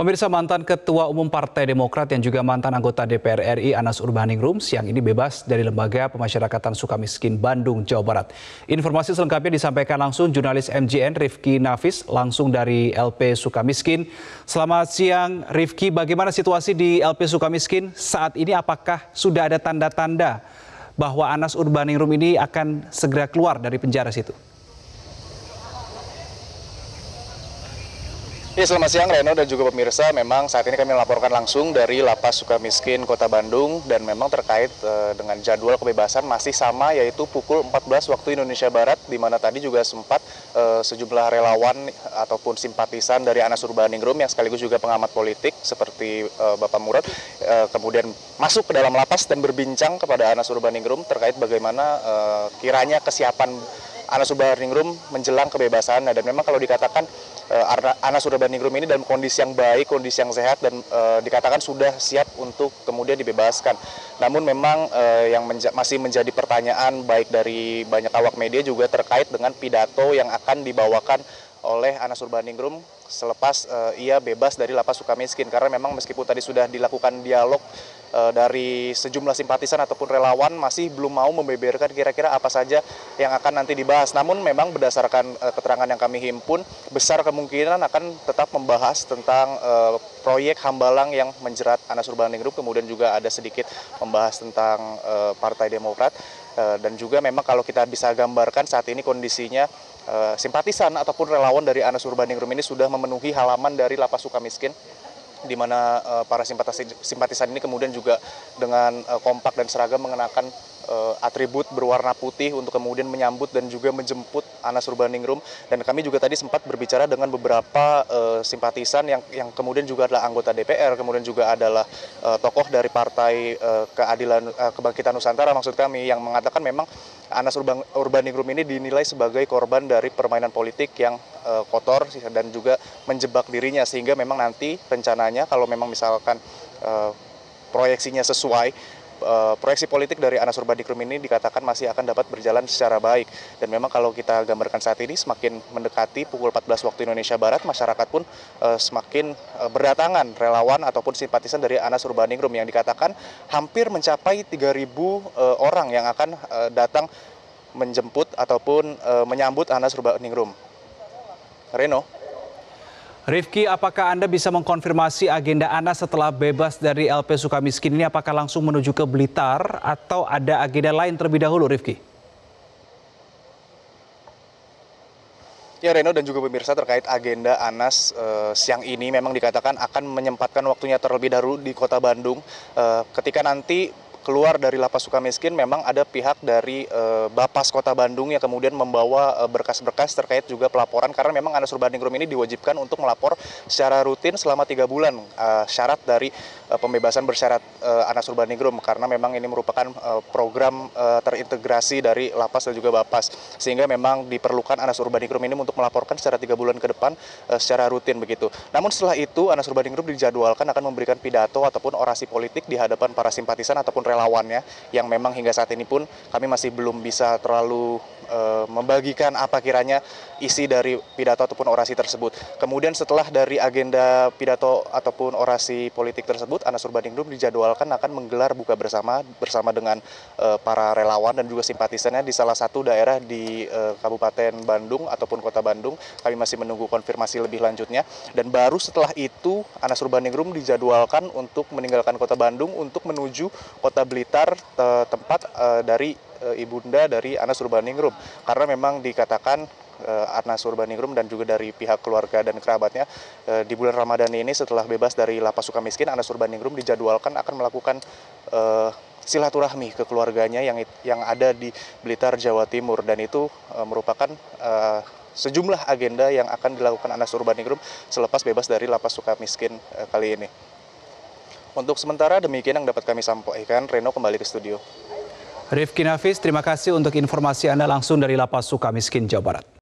Pemirsa, mantan Ketua Umum Partai Demokrat yang juga mantan anggota DPR RI Anas Urbaningrum siang ini bebas dari Lembaga Pemasyarakatan Sukamiskin Bandung, Jawa Barat. Informasi selengkapnya disampaikan langsung jurnalis MJN Rifki Nafis langsung dari LP Sukamiskin. Selamat siang Rifki, bagaimana situasi di LP Sukamiskin saat ini? Apakah sudah ada tanda-tanda bahwa Anas Urbaningrum ini akan segera keluar dari penjara situ? Ya, selamat siang Reno dan juga pemirsa. Memang saat ini kami melaporkan langsung dari Lapas Sukamiskin Kota Bandung, dan memang terkait dengan jadwal kebebasan masih sama, yaitu pukul 14 waktu Indonesia Barat, di mana tadi juga sempat sejumlah relawan ataupun simpatisan dari Anas Urbaningrum yang sekaligus juga pengamat politik seperti Bapak Murad kemudian masuk ke dalam lapas dan berbincang kepada Anas Urbaningrum terkait bagaimana kiranya kesiapan Anas Urbaningrum menjelang kebebasan. Dan memang kalau dikatakan Anas Urbaningrum ini dalam kondisi yang baik, kondisi yang sehat, dan dikatakan sudah siap untuk kemudian dibebaskan. Namun memang yang masih menjadi pertanyaan baik dari banyak awak media juga terkait dengan pidato yang akan dibawakan oleh Anas Urbaningrum selepas ia bebas dari Lapas Sukamiskin. Karena memang meskipun tadi sudah dilakukan dialog dari sejumlah simpatisan ataupun relawan, masih belum mau membeberkan kira-kira apa saja yang akan nanti dibahas. Namun memang berdasarkan keterangan yang kami himpun, besar kemungkinan akan tetap membahas tentang proyek Hambalang yang menjerat Anas Urbaningrum, kemudian juga ada sedikit membahas tentang Partai Demokrat. Dan juga memang kalau kita bisa gambarkan saat ini kondisinya simpatisan ataupun relawan dari Anas Urbaningrum ini sudah memenuhi halaman dari Lapas Sukamiskin, di mana para simpatisan ini kemudian juga dengan kompak dan seragam mengenakan atribut berwarna putih untuk kemudian menyambut dan juga menjemput Anas Urbaningrum. Dan kami juga tadi sempat berbicara dengan beberapa simpatisan yang kemudian juga adalah anggota DPR, kemudian juga adalah tokoh dari Partai Kebangkitan Nusantara maksud kami, yang mengatakan memang Anas Urbaningrum ini dinilai sebagai korban dari permainan politik yang kotor dan juga menjebak dirinya, sehingga memang nanti rencananya kalau memang misalkan proyeksinya sesuai, proyeksi politik dari Anas Urbaningrum ini dikatakan masih akan dapat berjalan secara baik. Dan memang kalau kita gambarkan saat ini, semakin mendekati pukul 14 waktu Indonesia Barat, masyarakat pun semakin berdatangan relawan ataupun simpatisan dari Anas Urbaningrum yang dikatakan hampir mencapai 3.000 orang yang akan datang menjemput ataupun menyambut Anas Urbaningrum. Reno. Rifki, apakah Anda bisa mengkonfirmasi agenda Anas setelah bebas dari LP Sukamiskin ini? Apakah langsung menuju ke Blitar atau ada agenda lain terlebih dahulu, Rifki? Ya Reno dan juga pemirsa, terkait agenda Anas siang ini memang dikatakan akan menyempatkan waktunya terlebih dahulu di Kota Bandung. Ketika nanti keluar dari Lapas Sukamiskin, memang ada pihak dari Bapas Kota Bandung yang kemudian membawa berkas-berkas terkait juga pelaporan, karena memang Anas Urbaningrum ini diwajibkan untuk melapor secara rutin selama 3 bulan. Syarat dari pembebasan bersyarat Anas Urbaningrum, karena memang ini merupakan program terintegrasi dari Lapas dan juga Bapas, sehingga memang diperlukan Anas Urbaningrum ini untuk melaporkan secara 3 bulan ke depan secara rutin begitu. Namun setelah itu Anas Urbaningrum dijadwalkan akan memberikan pidato ataupun orasi politik di hadapan para simpatisan ataupun relawannya, yang memang hingga saat ini pun kami masih belum bisa terlalu membagikan apa kiranya isi dari pidato ataupun orasi tersebut. Kemudian setelah dari agenda pidato ataupun orasi politik tersebut, Anas Urbaningrum dijadwalkan akan menggelar buka bersama dengan para relawan dan juga simpatisannya di salah satu daerah di Kabupaten Bandung ataupun Kota Bandung. Kami masih menunggu konfirmasi lebih lanjutnya, dan baru setelah itu Anas Urbaningrum dijadwalkan untuk meninggalkan Kota Bandung untuk menuju Kota Blitar, tempat dari ibunda dari Anas Urbaningrum, karena memang dikatakan Anas Urbaningrum dan juga dari pihak keluarga dan kerabatnya di bulan Ramadan ini setelah bebas dari Lapas Sukamiskin, Anas Urbaningrum dijadwalkan akan melakukan silaturahmi ke keluarganya yang ada di Blitar, Jawa Timur, dan itu merupakan sejumlah agenda yang akan dilakukan Anas Urbaningrum selepas bebas dari Lapas Sukamiskin kali ini. Untuk sementara demikian yang dapat kami sampaikan. Reno, kembali ke studio. Rifki Nafis, terima kasih untuk informasi Anda langsung dari Lapas Sukamiskin, Jawa Barat.